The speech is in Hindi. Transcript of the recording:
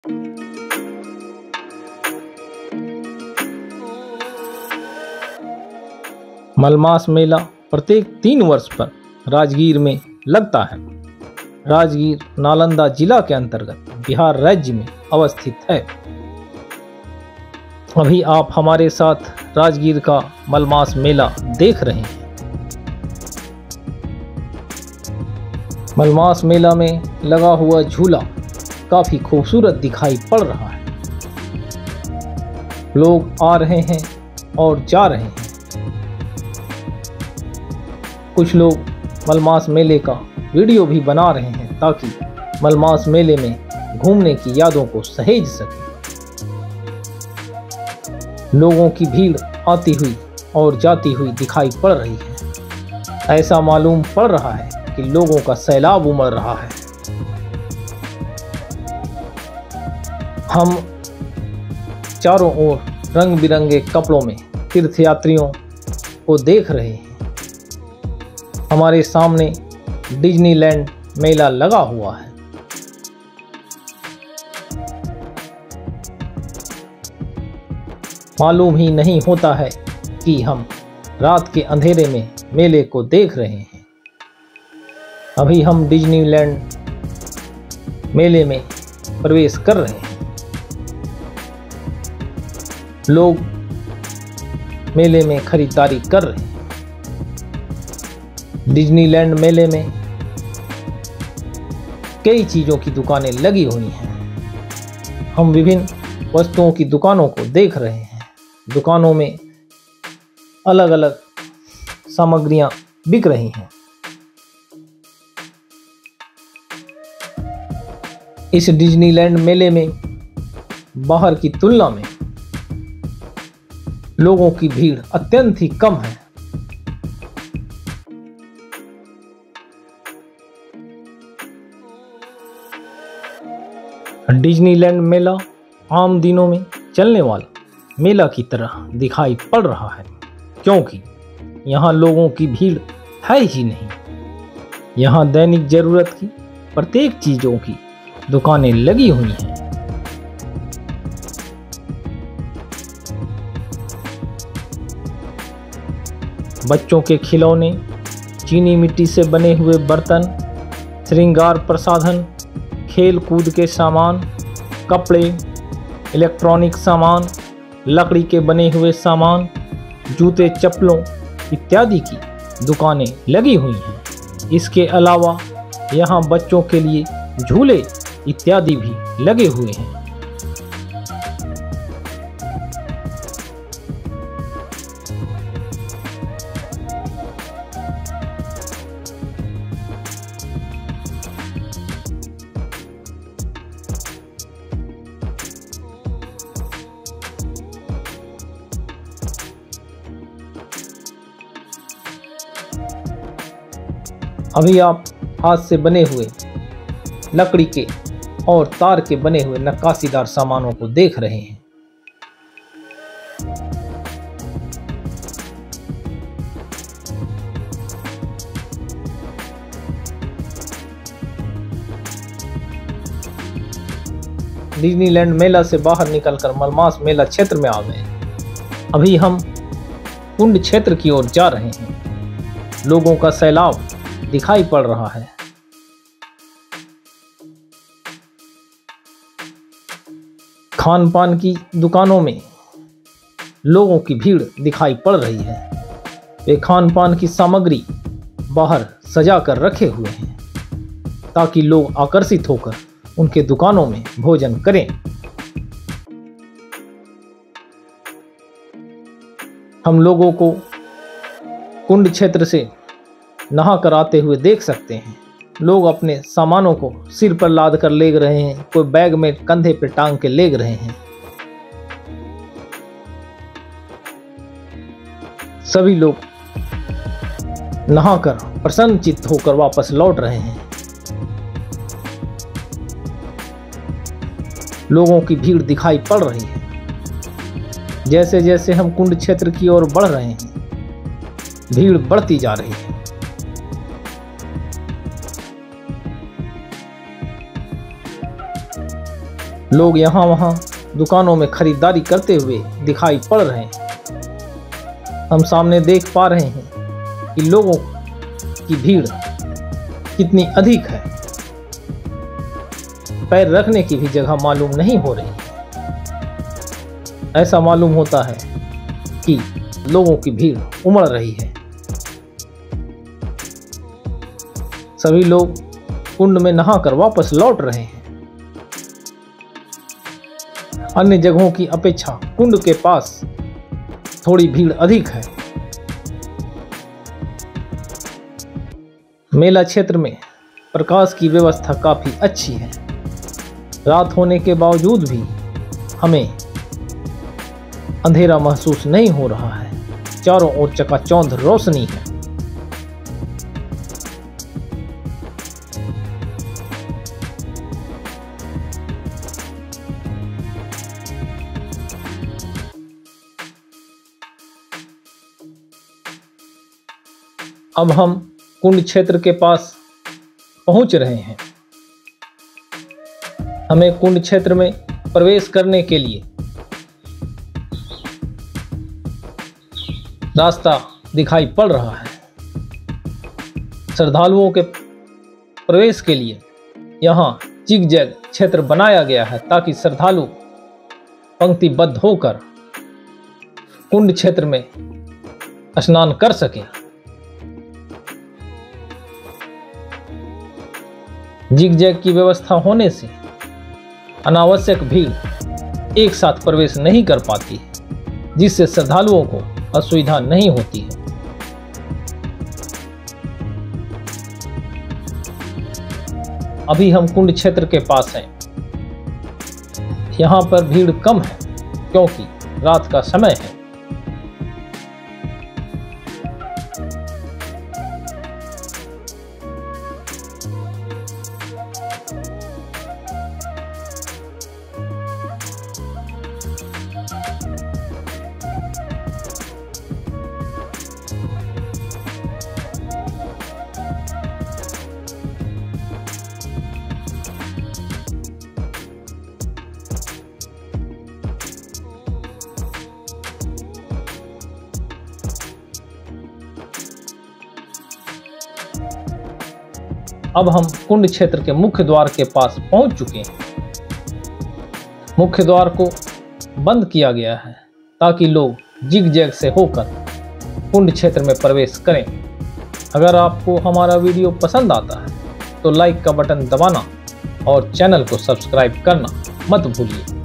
मलमास मेला प्रत्येक 3 वर्ष पर राजगीर में लगता है। राजगीर नालंदा जिला के अंतर्गत बिहार राज्य में अवस्थित है। अभी आप हमारे साथ राजगीर का मलमास मेला देख रहे हैं। मलमास मेला में लगा हुआ झूला काफी खूबसूरत दिखाई पड़ रहा है। लोग आ रहे हैं और जा रहे हैं। कुछ लोग मलमास मेले का वीडियो भी बना रहे हैं ताकि मलमास मेले में घूमने की यादों को सहेज सकें। लोगों की भीड़ आती हुई और जाती हुई दिखाई पड़ रही है। ऐसा मालूम पड़ रहा है कि लोगों का सैलाब उमड़ रहा है। हम चारों ओर रंग बिरंगे कपड़ों में तीर्थयात्रियों को देख रहे हैं। हमारे सामने डिज्नीलैंड मेला लगा हुआ है। मालूम ही नहीं होता है कि हम रात के अंधेरे में मेले को देख रहे हैं। अभी हम डिज्नीलैंड मेले में प्रवेश कर रहे हैं। लोग मेले में खरीदारी कर रहे हैं। डिज्नीलैंड मेले में कई चीज़ों की दुकानें लगी हुई हैं। हम विभिन्न वस्तुओं की दुकानों को देख रहे हैं। दुकानों में अलग अलग सामग्रियां बिक रही हैं। इस डिज्नीलैंड मेले में बाहर की तुलना में लोगों की भीड़ अत्यंत ही कम है। डिज्नीलैंड मेला आम दिनों में चलने वाला मेला की तरह दिखाई पड़ रहा है, क्योंकि यहाँ लोगों की भीड़ है ही नहीं। यहाँ दैनिक जरूरत की प्रत्येक चीजों की दुकानें लगी हुई हैं। बच्चों के खिलौने, चीनी मिट्टी से बने हुए बर्तन, श्रृंगार प्रसाधन, खेल कूद के सामान, कपड़े, इलेक्ट्रॉनिक सामान, लकड़ी के बने हुए सामान, जूते चप्पलों इत्यादि की दुकानें लगी हुई हैं। इसके अलावा यहाँ बच्चों के लिए झूले इत्यादि भी लगे हुए हैं। अभी आप हाथ से बने हुए लकड़ी के और तार के बने हुए नक्काशीदार सामानों को देख रहे हैं। डिज्नीलैंड मेला से बाहर निकलकर मलमास मेला क्षेत्र में आ गए। अभी हम कुंड क्षेत्र की ओर जा रहे हैं। लोगों का सैलाब दिखाई पड़ रहा है। खान पान की दुकानों में लोगों की भीड़ दिखाई पड़ रही है। वे खान पान की सामग्री बाहर सजा कर रखे हुए हैं ताकि लोग आकर्षित होकर उनके दुकानों में भोजन करें। हम लोगों को कुंड क्षेत्र से नहा कर आते हुए देख सकते हैं। लोग अपने सामानों को सिर पर लाद कर ले रहे हैं, कोई बैग में कंधे पे टांग के ले रहे हैं। सभी लोग नहाकर प्रसन्नचित्त होकर वापस लौट रहे हैं। लोगों की भीड़ दिखाई पड़ रही है। जैसे जैसे हम कुंड क्षेत्र की ओर बढ़ रहे हैं, भीड़ बढ़ती जा रही है। लोग यहाँ वहाँ दुकानों में खरीदारी करते हुए दिखाई पड़ रहे हैं। हम सामने देख पा रहे हैं कि लोगों की भीड़ कितनी अधिक है। पैर रखने की भी जगह मालूम नहीं हो रही। ऐसा मालूम होता है कि लोगों की भीड़ उमड़ रही है। सभी लोग कुंड में नहाकर वापस लौट रहे हैं। अन्य जगहों की अपेक्षा कुंड के पास थोड़ी भीड़ अधिक है। मेला क्षेत्र में प्रकाश की व्यवस्था काफी अच्छी है। रात होने के बावजूद भी हमें अंधेरा महसूस नहीं हो रहा है। चारों ओर चकाचौंध रोशनी है। अब हम कुंड क्षेत्र के पास पहुंच रहे हैं। हमें कुंड क्षेत्र में प्रवेश करने के लिए रास्ता दिखाई पड़ रहा है। श्रद्धालुओं के प्रवेश के लिए यहाँ जिग-जैग क्षेत्र बनाया गया है ताकि श्रद्धालु पंक्तिबद्ध होकर कुंड क्षेत्र में स्नान कर सकें। जिग-जैग की व्यवस्था होने से अनावश्यक भीड़ एक साथ प्रवेश नहीं कर पाती है, जिससे श्रद्धालुओं को असुविधा नहीं होती है। अभी हम कुंड क्षेत्र के पास हैं। यहाँ पर भीड़ कम है क्योंकि रात का समय है। अब हम कुंड क्षेत्र के मुख्य द्वार के पास पहुंच चुके हैं। मुख्य द्वार को बंद किया गया है ताकि लोग जिग-जैग से होकर कुंड क्षेत्र में प्रवेश करें। अगर आपको हमारा वीडियो पसंद आता है तो लाइक का बटन दबाना और चैनल को सब्सक्राइब करना मत भूलिए।